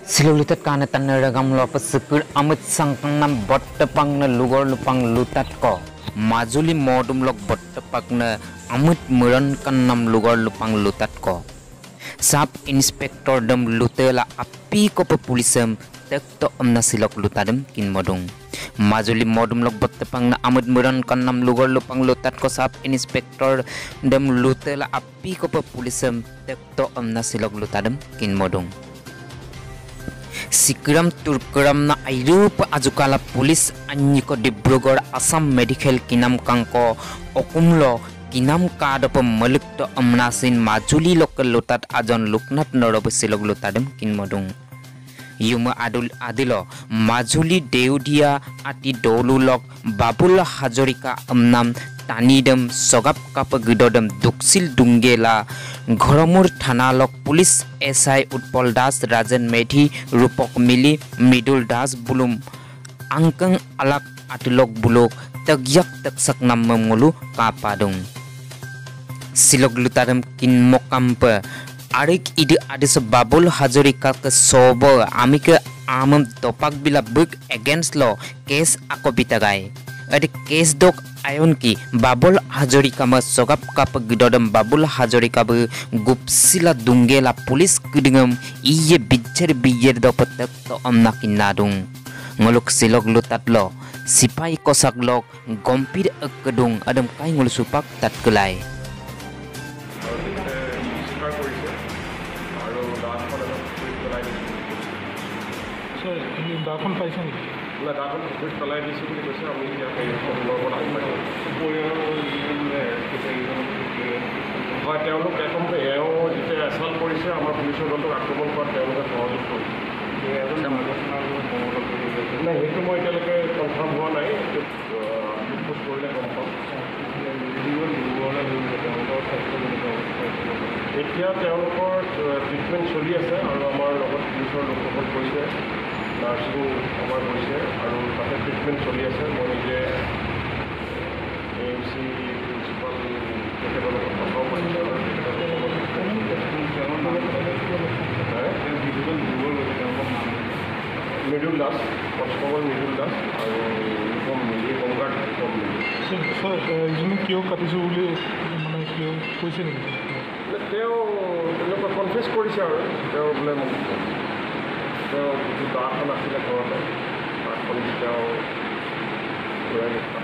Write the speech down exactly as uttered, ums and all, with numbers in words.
Silulitat kana tanaragam lopa sekur amit sangkang nam bottepang na lugar lupang lutat ko. Majuli modum lok bottepak na amit muran kan nam lugar lupang lutat ko. Sub inspector dam lutela api ko pa pulisem tek to amna silok lutadem kin modung. Majuli modum lok bottepang na amit muran kan nam lugar lupang lutat ko sub inspector dam lutela api ko pa pulisem tek to amna silok lutadem kin modung. Sikram Turkram na Airupa Ajukala Police Anyiko Dibrugar Assam Medical Kinam Kanko Okumlo Kinam Kadapa Malik to Amnasin Majuli Local Lutat Ajon Luknat Norobusilog Lutadem Kinmodung Yuma Adul Adilo Majuli Deudia Ati Dolulok Babul Hajorika Amnam Tanidem Sogap Kapa Gudodem Duksil Dungela Goromur Thanalok Police S I Utpol Das Rajan Medhi Rupok Mili Midul Das Bulum Angkang Alak Atilok Bulok Tagyak Taksak Nam Mengulu Kapadung Silog Lutadem Kin Mokampa Arik Ide Adis Babul Hajorika ke Sobo Amike Amam Topak Bila Buk Against Law Case Akobitagai Adi case dok ayon ki Babul Hajorika ma sogap kap gidodam Babul Hajorika bu gupsila dungela police kidingam iye bijer bijer dopetek to amna kinadung ngoluk silog lutat lo sipai kosak lok gompir ekkedung adam kai ngul supak tat kelai so ini dakon paisa ni la dakon kuch talai disi kuli kose ami ya kai ko lor ai mai boyo ne kise ba তেওঁলোক একম এও যেতে আসাল কৰিছে আমাৰ পুলিচৰ দলক আক্ৰমণ কৰা তেওঁলোকে সহযোগ কৰিছে নাই সেইটো মই এতিয়ালৈকে কনফাৰ্ম হোৱা নাই পোষ্ট কৰিলে গম পাম এতিয়া তেওঁলোকৰ ট্ৰিটমেণ্ট চলি আছে আৰু আমাৰ লগত পুলিচৰ লোকসকল কৰিছে নাৰ্ছিং আমাৰ কৰিছে আৰু তাতে ট্ৰিটমেণ্ট চলি আছে মই নিজে এ এম চি প্ৰিন্সিপাল তেখেতৰ লগত কথাও পাতিছোঁ আৰু মৃদুল দাস কনষ্টেবল মৃদুল দাস আৰু হোমগাৰ্ড যোনে কিয় কাটিছোঁ বুলি মানে কিয় কৈছে নেকি তেওঁ তেনেকুৱা কনফেছ কৰিছে আৰু তেওঁ বোলে তেওঁ যিটো দাখন আছিলে ঘৰতে দাখন তেওঁ ঘূৰাই